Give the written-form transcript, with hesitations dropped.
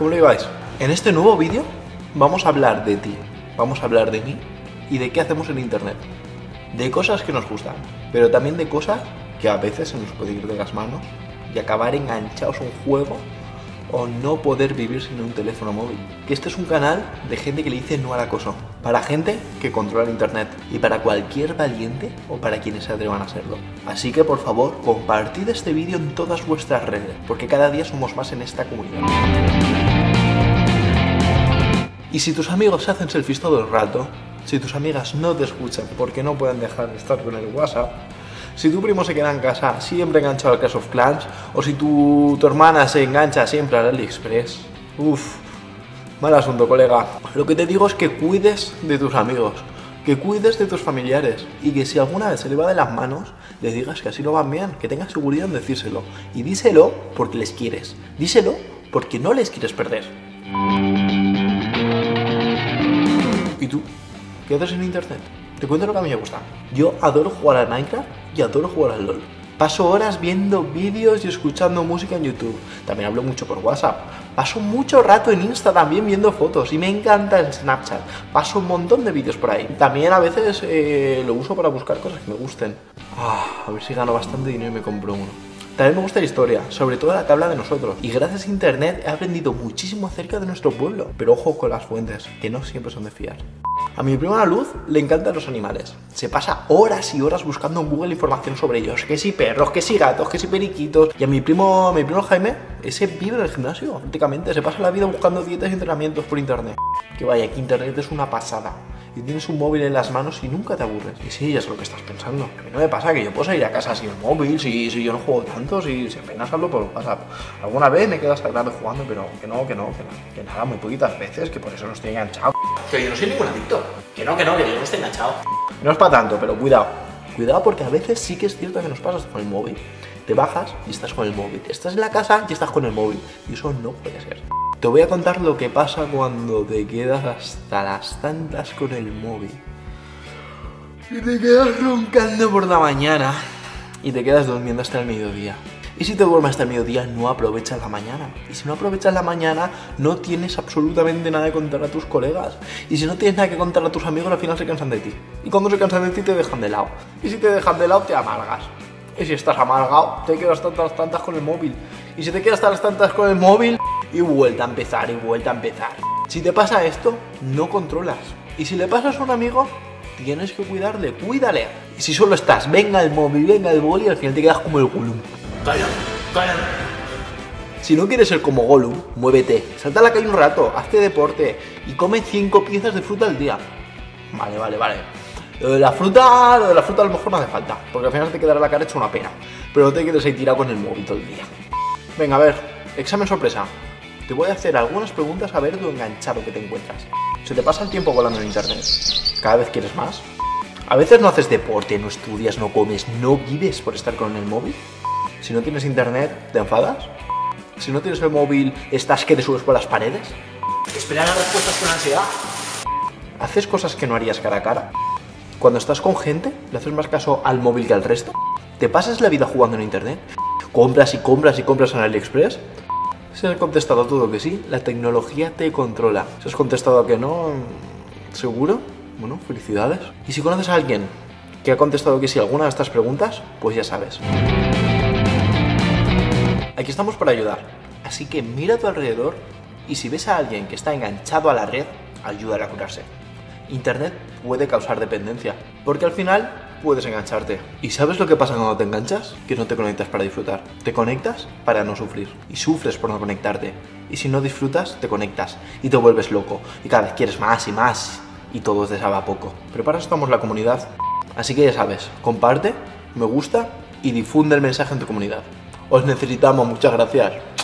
¿Cómo lo lleváis? En este nuevo vídeo vamos a hablar de ti, vamos a hablar de mí y de qué hacemos en internet. De cosas que nos gustan, pero también de cosas que a veces se nos puede ir de las manos y acabar enganchados a un juego o no poder vivir sin un teléfono móvil. Que este es un canal de gente que le dice no al acoso, para gente que controla el internet y para cualquier valiente o para quienes se atrevan a serlo. Así que por favor, compartid este vídeo en todas vuestras redes, porque cada día somos más en esta comunidad. Y si tus amigos se hacen selfies todo el rato, si tus amigas no te escuchan porque no pueden dejar de estar con el WhatsApp, si tu primo se queda en casa siempre enganchado al Clash of Clans, o si tu hermana se engancha siempre al AliExpress, mal asunto, colega. Lo que te digo es que cuides de tus amigos, que cuides de tus familiares y que si alguna vez se le va de las manos, le digas que así lo van bien, que tengas seguridad en decírselo. Y díselo porque les quieres, díselo porque no les quieres perder. ¿Y tú? ¿Qué haces en internet? Te cuento lo que a mí me gusta. Yo adoro jugar al Minecraft y adoro jugar al LOL. Paso horas viendo vídeos y escuchando música en YouTube. También hablo mucho por WhatsApp. Paso mucho rato en Insta también viendo fotos. Y me encanta en Snapchat. Paso un montón de vídeos por ahí. También a veces lo uso para buscar cosas que me gusten. A ver si gano bastante dinero y me compro uno. También me gusta la historia, sobre todo la que habla de nosotros. Y gracias a internet he aprendido muchísimo acerca de nuestro pueblo. Pero ojo con las fuentes, que no siempre son de fiar. A mi prima La Luz le encantan los animales. Se pasa horas y horas buscando en Google información sobre ellos. Que si perros, que si gatos, que si periquitos. Y a mi primo Jaime, ese vive en el gimnasio, prácticamente. Se pasa la vida buscando dietas y entrenamientos por internet. Que vaya, que internet es una pasada. Y tienes un móvil en las manos y nunca te aburres. Y sí, ya es lo que estás pensando. A mí no me pasa que yo puedo salir a casa sin el móvil, si yo no juego tanto, si apenas hablo por WhatsApp. Alguna vez me quedo hasta tarde jugando, pero que nada, muy poquitas veces, que por eso no estoy enganchado. Que yo no soy ningún adicto. Que yo no estoy enganchado. No es para tanto, pero cuidado. Cuidado porque a veces sí que es cierto que nos pasa con el móvil. Te bajas y estás con el móvil. Estás en la casa y estás con el móvil. Y eso no puede ser. Te voy a contar lo que pasa cuando te quedas hasta las tantas con el móvil. Y te quedas roncando por la mañana. Y te quedas durmiendo hasta el mediodía. Y si te duermes hasta el mediodía, no aprovechas la mañana. Y si no aprovechas la mañana, no tienes absolutamente nada que contar a tus colegas. Y si no tienes nada que contar a tus amigos, al final se cansan de ti. Y cuando se cansan de ti, te dejan de lado. Y si te dejan de lado, te amargas. Y si estás amargado, te quedas hasta las tantas con el móvil. Y si te quedas hasta las tantas con el móvil, y vuelta a empezar, y vuelta a empezar. Si te pasa esto, no controlas. Y si le pasas a un amigo, tienes que cuidarle, cuídale. Y si solo estás, venga el móvil, venga el boli, al final te quedas como el Gollum. ¡Calla! Si no quieres ser como Gollum, muévete, salta a la calle un rato, hazte deporte y come 5 piezas de fruta al día. Vale. Lo de la fruta a lo mejor no hace falta, porque al final te quedará la cara hecha una pena. Pero no te quedes ahí tirado con el móvil todo el día. Venga, a ver, examen sorpresa. Te voy a hacer algunas preguntas a ver lo enganchado que te encuentras. ¿Se te pasa el tiempo volando en internet? ¿Cada vez quieres más? ¿A veces no haces deporte, no estudias, no comes, no vives por estar con el móvil? Si no tienes internet, ¿te enfadas? Si no tienes el móvil, ¿estás que te subes por las paredes? ¿Esperar las respuestas con ansiedad? ¿Haces cosas que no harías cara a cara? Cuando estás con gente, ¿le haces más caso al móvil que al resto? ¿Te pasas la vida jugando en internet? ¿Compras y compras y compras en AliExpress? Si has contestado a todo que sí, la tecnología te controla. Si has contestado a que no, ¿seguro? Bueno, felicidades. Y si conoces a alguien que ha contestado que sí a alguna de estas preguntas, pues ya sabes. Aquí estamos para ayudar. Así que mira a tu alrededor y si ves a alguien que está enganchado a la red, ayúdale a curarse. Internet puede causar dependencia, porque al final puedes engancharte. ¿Y sabes lo que pasa cuando te enganchas? Que no te conectas para disfrutar. Te conectas para no sufrir. Y sufres por no conectarte. Y si no disfrutas, te conectas. Y te vuelves loco. Y cada vez quieres más y más. Y todo te sabe a poco. Pero para eso estamos la comunidad. Así que ya sabes, comparte, me gusta y difunde el mensaje en tu comunidad. Os necesitamos, muchas gracias.